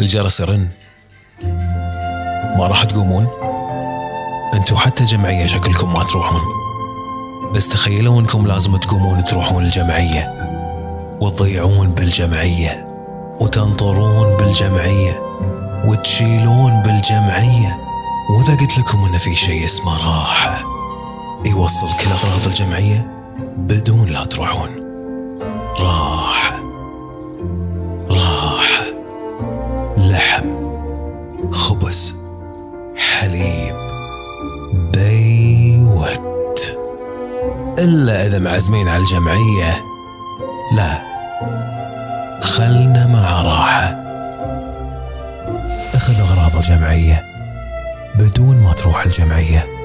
الجرس يرن، ما راح تقومون؟ انتوا حتى جمعية شكلكم ما تروحون، بس تخيلوا انكم لازم تقومون تروحون الجمعية وتضيعون بالجمعية وتنطرون بالجمعية وتشيلون بالجمعية. وإذا قلت لكم إن في شيء اسمه راحة يوصل كل أغراض الجمعية بدون لا تروحون. راحة، راحة، لحم، خبز، حليب، بيوت. إلا إذا معزمين على الجمعية، لا، خلنا مع راحة. أخذ أغراض الجمعية بدون ما تروح الجمعية.